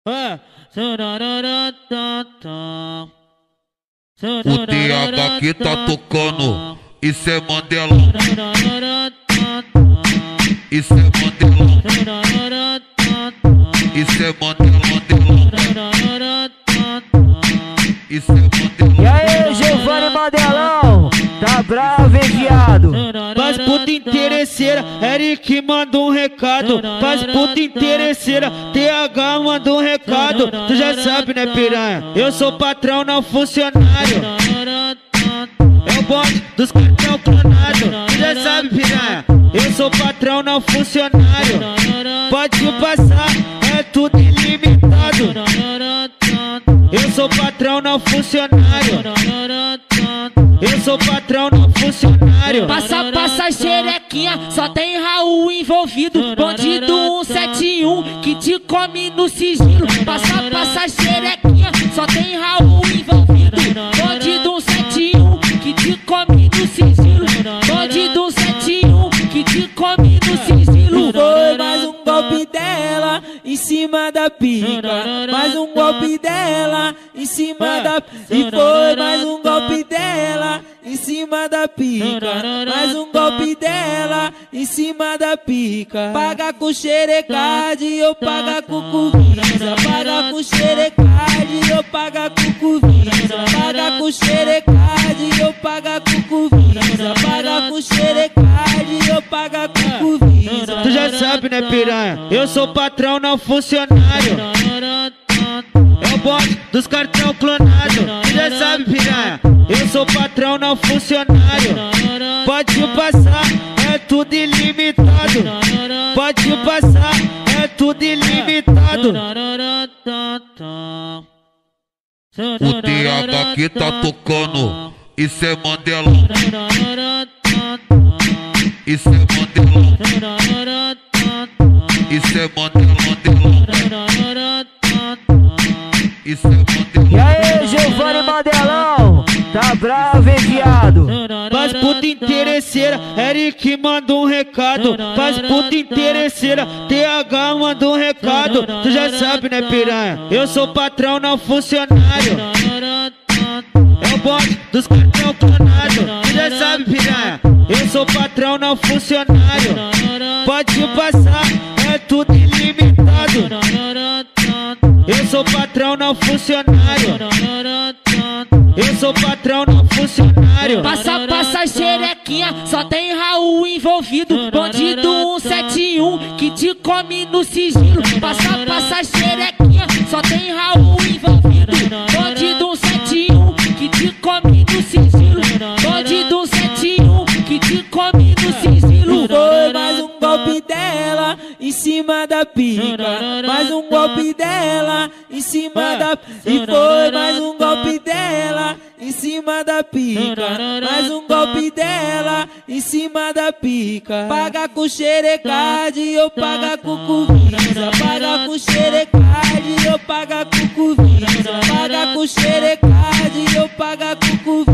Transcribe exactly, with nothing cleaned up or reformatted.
O D H que tá tocando, isso é Mandelão. Isso é Mandelão. Isso é Mandelão, Mandelão. Isso é Mandelão. E aí, Giovanni Mandelão, tá bravo, hein, viado? Pras puta interesseira, Eric mandou um recado. Pras puta interesseira, T H mandou um recado. Tu já sabe, né, piranha? Eu sou patrão, não funcionário. É o bonde dos cartão clonado. Tu já sabe, piranha? Eu sou patrão, não funcionário. Pode passar, é tudo ilimitado. Eu sou patrão, não funcionário. Eu sou patrão, não funcionário. Passa, passa xerequinha, só tem Raul envolvido. Bandido cento e setenta e um que te come no sigilo. Passa, passa xerequinha, só tem Raul envolvido. Bandido cento e setenta e um que te come no sigilo. Bandido cento e setenta e um que te come no sigilo. Foi mais um golpe dela em cima da pica. Mais um golpe dela em cima da pica. E foi mais um golpe dela em cima da pica. Mais um golpe dela em cima da pica. Paga com xerecade, eu paga com cuvisa. Paga com xerecade, eu paga com cuvisa. Paga com xerecade, eu paga com cuvisa. Paga com xerecade, eu paga com cuvisa. Tu já sabe, né, piranha? Eu sou patrão, não funcionário. É o bonde dos cartão clonado. Tu já sabe, piranha? Eu sou patrão, não funcionário. Pode passar, é tudo ilimitado. Pode passar, é tudo ilimitado. O D H que tá tocando, isso é Mandelão. Isso é Mandelão. Isso é Mandelão, Mandelão. Isso é Mandelão. E aí, Giovanni Mandelão, tá bravo, hein, viado? Pras puta interesseira, Eric mandou um recado. Pras puta interesseira, T H mandou um recado. Tu já sabe, né, piranha? Eu sou patrão, não funcionário. É o bonde dos cartão clonado. Tu já sabe, piranha? Eu sou patrão, não funcionário. Pode passar, é tudo ilimitado. Eu sou patrão, não funcionário. Eu sou patrão, não funcionário. Passa, passa xerequinha, só tem Raul envolvido. Bandido cento e setenta e um que te come no sigilo. Passa, passa xerequinha, só tem Raul envolvido. Bandido cento e setenta e um que te come no sigilo. Bandido cento e setenta e um que te come no sigilo. Foi mais um golpe dela em cima da pica. Mais um golpe dela em cima da pica. E foi mais um golpe dela em cima da pica. Mais um golpe dela em cima da pica. Paga com xerecade, eu paga com cuvisa. Paga com xerecade, eu paga com cuvisa. Paga com xerecade, eu paga com cuvisa.